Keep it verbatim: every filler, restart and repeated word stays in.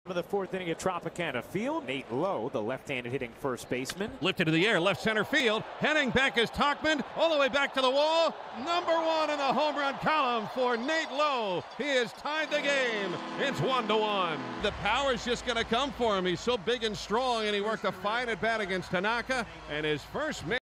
of the fourth inning at Tropicana Field. Nate Lowe, the left-handed hitting first baseman. Lifted to the air, left center field. Heading back is Tauchman, all the way back to the wall. Number one in the home run column for Nate Lowe. He has tied the game. It's one to one. The power's just going to come for him. He's so big and strong, and he worked a fine at bat against Tanaka. And his first